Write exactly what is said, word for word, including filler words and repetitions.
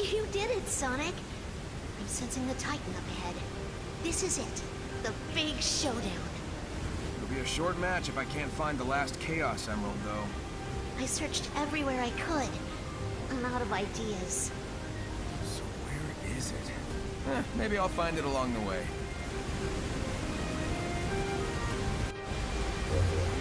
You did it, Sonic! I'm sensing the Titan up ahead. This is it. The big showdown. It'll be a short match if I can't find the last Chaos Emerald, though. I searched everywhere I could. I'm out of ideas. So where is it? Eh, maybe I'll find it along the way.